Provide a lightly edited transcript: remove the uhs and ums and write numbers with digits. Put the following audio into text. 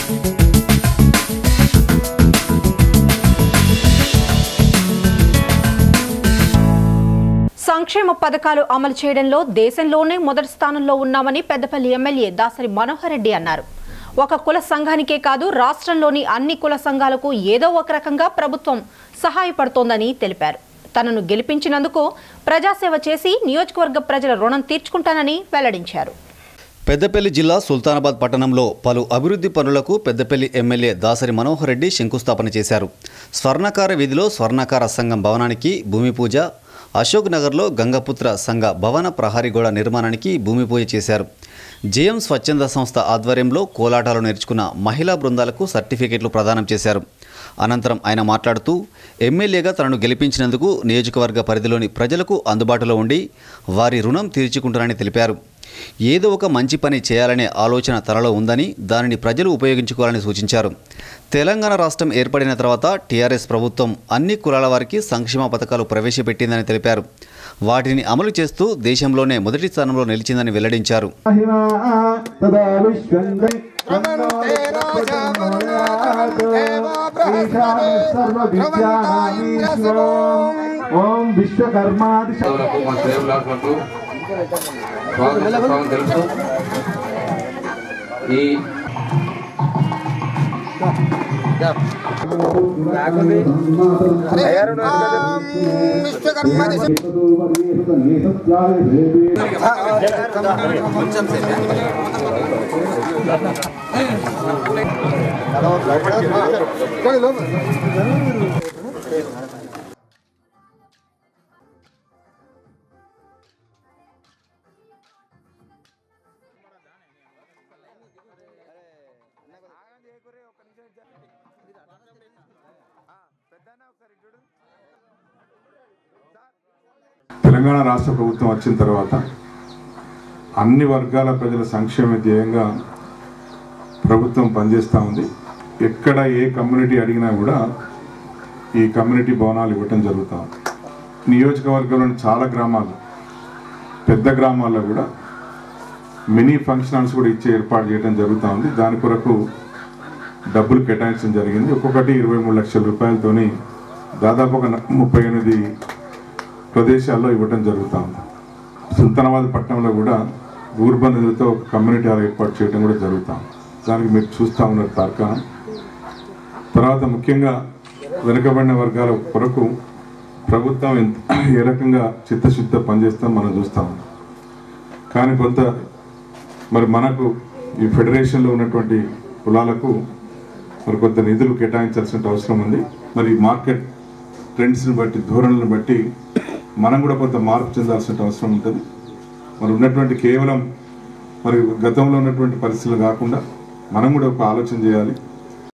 సంక్షేమ పథకాలు అమలు చేయడంలో దేశంలోనే మొదటి స్థానంలో ఉన్నామని పెద్దపల్లి ఎమ్మెల్యే దాసరి మనోహర్ రెడ్డి అన్నారు. ఒక కుల సంఘానికే కాదు రాష్ట్రంలోని అన్ని కుల సంఘాలకు ఏదో ఒక రకంగా ప్రభుత్వం సహాయపడుతోందని తెలిపారు. తనను గెలిపించినందుకు ప్రజాసేవ చేసి నియోజకవర్గ ప్రజల రుణం తీర్చుకుంటానని వెల్లడించారు. పెద్దపల్లి జిల్లా సుల్తానాబాద్ పట్టణంలో పలు అభివృద్ధి పనులకు పెద్దపల్లి ఎమ్మెల్యే దాసరి మనోహర్ రెడ్డి శంకుస్థాపన చేశారు. స్వర్ణకార వీధిలో స్వర్ణకార సంఘం భవనానికి భూమి పూజ, అశోక్ నగర్లో గంగపుత్ర సంఘ భవన ప్రహారీ గోడ నిర్మాణానికి భూమి పూజ చేశారు. జేఎం స్వచ్ఛంద సంస్థ ఆధ్వర్యంలో కోలాటాలు నేర్చుకున్న మహిళా బృందాలకు సర్టిఫికెట్లు ప్రదానం చేశారు. అనంతరం ఆయన మాట్లాడుతూ ఎమ్మెల్యేగా తనను గెలిపించినందుకు నియోజకవర్గ పరిధిలోని ప్రజలకు అందుబాటులో ఉండి వారి రుణం తీర్చుకుంటానని తెలిపారు. ఏదో ఒక మంచి పని చేయాలనే ఆలోచన తనలో ఉందని, దానిని ప్రజలు ఉపయోగించుకోవాలని సూచించారు. తెలంగాణ రాష్ట్రం ఏర్పడిన తర్వాత టీఆర్ఎస్ ప్రభుత్వం అన్ని కులాల వారికి సంక్షేమ పథకాలు ప్రవేశపెట్టిందని తెలిపారు. వాటిని అమలు చేస్తూ దేశంలోనే మొదటి స్థానంలో నిలిచిందని వెల్లడించారు. తెలంగాణ రాష్ట్ర ప్రభుత్వం వచ్చిన తర్వాత అన్ని వర్గాల ప్రజల సంక్షేమ ధ్యేయంగా ప్రభుత్వం పనిచేస్తూ ఉంది. ఎక్కడ ఏ కమ్యూనిటీ అడిగినా కూడా ఈ కమ్యూనిటీ భవనాలు ఇవ్వటం జరుగుతూ ఉంది. నియోజకవర్గంలోని చాలా గ్రామాలు, పెద్ద గ్రామాల్లో కూడా మినీ ఫంక్షన్ హాల్స్ కూడా ఇచ్చే ఏర్పాటు చేయడం జరుగుతూ ఉంది. దాని కొరకు డబ్బులు కేటాయించడం జరిగింది. ఒక్కొక్కటి 23 లక్షల రూపాయలతోని దాదాపు ఒక 38 ప్రదేశాల్లో ఇవ్వటం జరుగుతూ ఉంది. సుల్తానాబాద్ పట్టణంలో కూడా ఊర్బన్ నిధులతో ఒక కమ్యూనిటీ హాల్ ఏర్పాటు చేయడం కూడా జరుగుతాం. దానికి మీరు చూస్తూ ఉన్నారు తార్కాణం. తర్వాత ముఖ్యంగా వెనుకబడిన వర్గాల కొరకు ప్రభుత్వం ఏ రకంగా చిత్తశుద్ధ పనిచేస్తాం మనం చూస్తాం. కానీ కొంత మనకు ఈ ఫెడరేషన్లో ఉన్నటువంటి కులాలకు కొంత నిధులు కేటాయించాల్సిన అవసరం ఉంది. మార్కెట్ ట్రెండ్స్ని బట్టి, ధోరణులను బట్టి మనం కూడా కొంత మార్పు చెందాల్సిన అవసరం ఉంటుంది. ఉన్నటువంటి కేవలం గతంలో ఉన్నటువంటి పరిస్థితులు కాకుండా మనం కూడా ఒక ఆలోచన చేయాలి.